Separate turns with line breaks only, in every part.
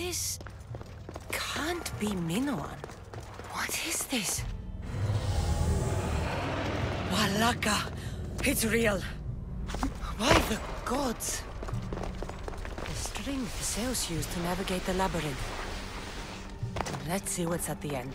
This can't be Minoan. What is this? Walaka! It's real! Why the gods? The string Theseus used to navigate the labyrinth. Let's see what's at the end.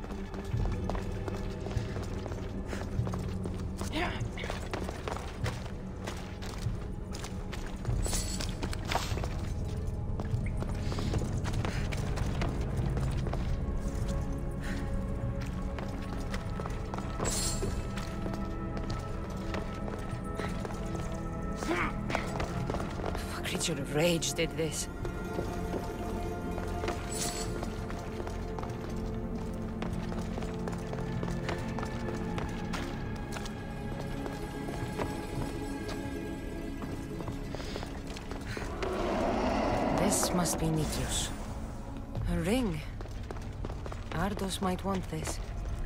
A creature of rage did this. This must be Nikios. A ring. Ardos might want this.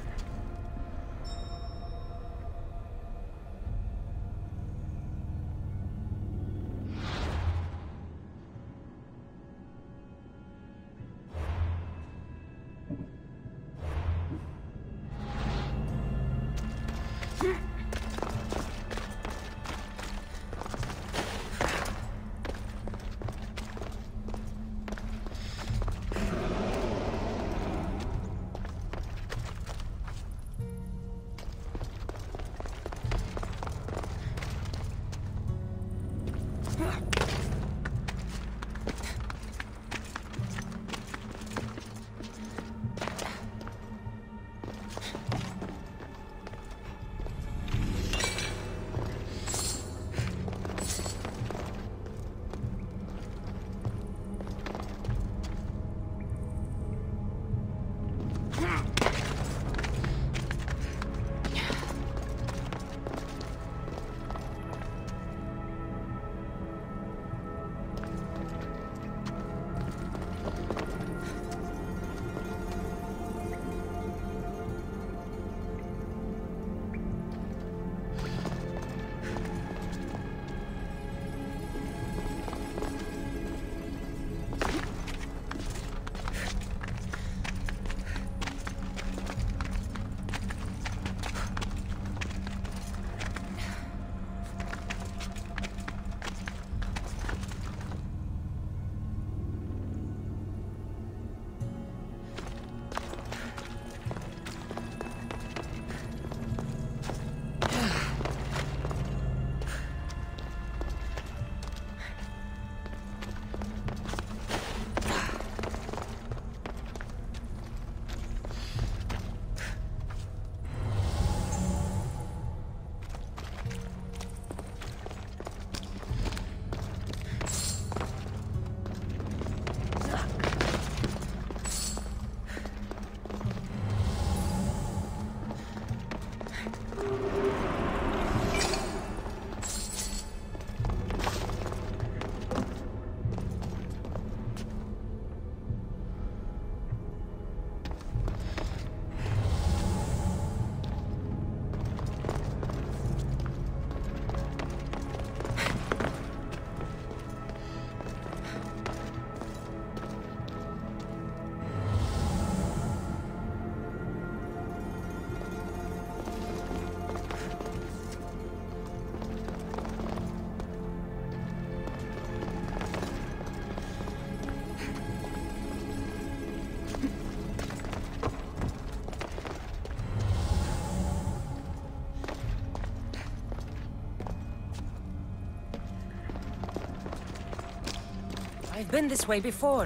I've been this way before.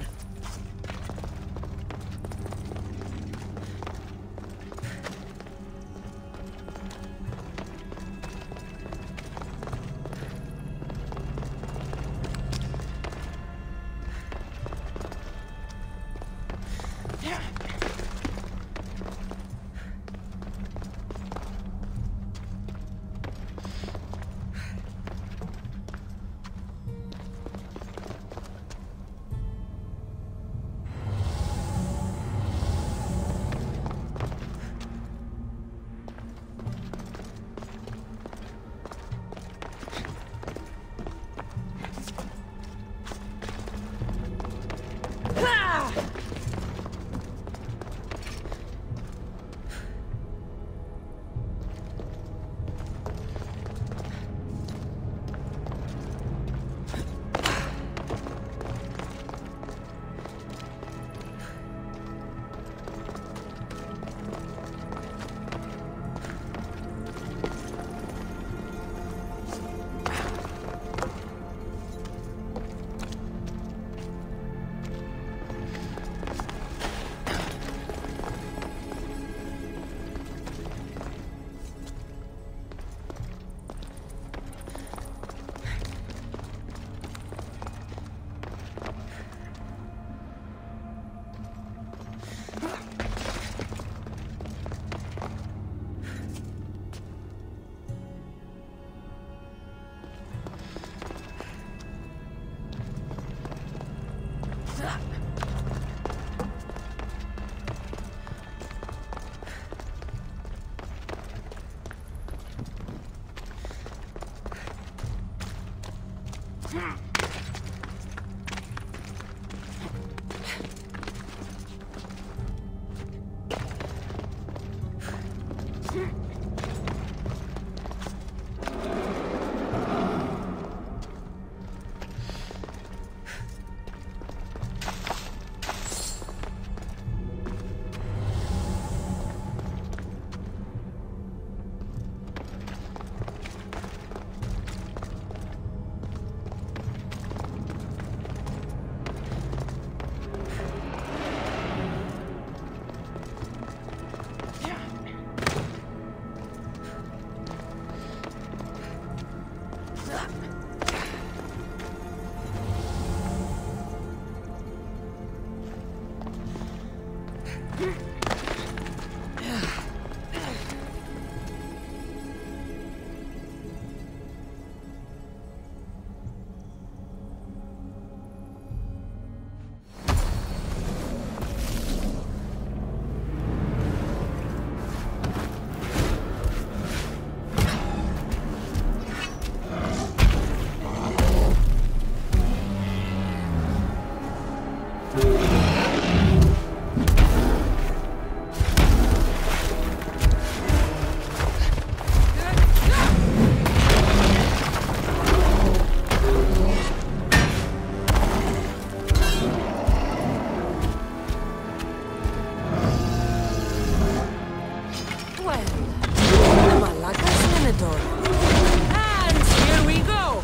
Minotaur. And here we go!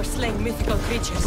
for slaying mythical creatures.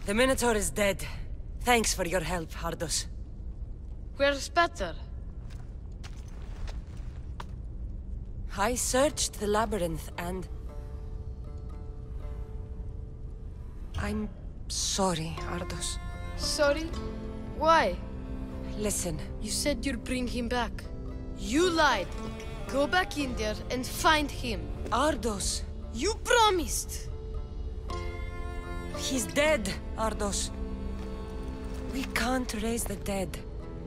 The Minotaur is dead. Thanks for your help, Ardos.
Where's Peter?
I searched the labyrinth and... I'm sorry, Ardos.
Sorry? Why?
Listen.
You said you'd bring him back. You lied. Go back in there and find him.
Ardos!
You promised!
He's dead, Ardos. We can't raise the dead.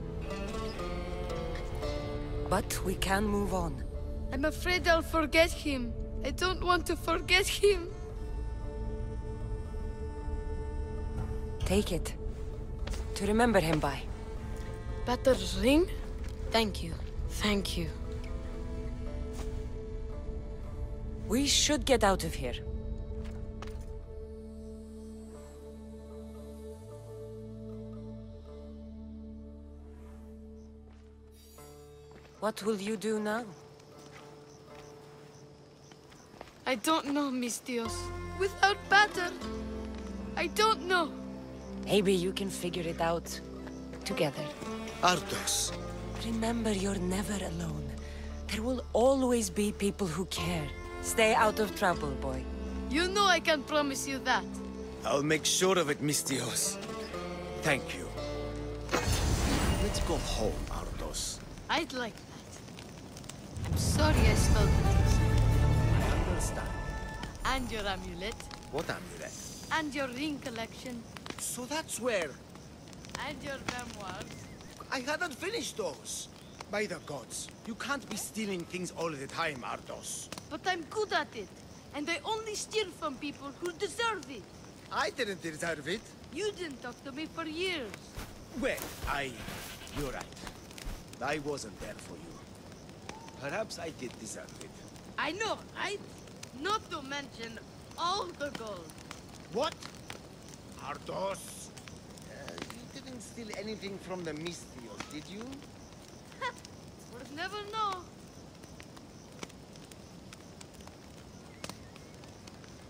But we can move on.
I'm afraid I'll forget him. I don't want to forget him.
Take it. To remember him by.
Peter's ring? Thank you. Thank you.
We should get out of here. What will you do now?
I don't know, Miss Dios. Without Peter, I don't know.
Maybe you can figure it out. Together.
Ardos.
Remember, you're never alone. There will always be people who care. Stay out of trouble, boy.
You know I can promise you that.
I'll make sure of it, Miss Dios. Thank you. Let's go home, Ardos.
I'd like that. I'm sorry I spelled it.
I understand.
And your amulet.
What amulet?
And your ring collection.
So that's where...
And your memoirs.
I hadn't finished those. By the gods, you can't be stealing things all the time, Ardos.
But I'm good at it. And I only steal from people who deserve it.
I didn't deserve it.
You didn't talk to me for years.
Well, you're right. I wasn't there for you. Perhaps I did deserve it.
I know, right? Not to mention all the gold.
What? Ardos? You didn't steal anything from the Miss Dios, did you?
We'll never know.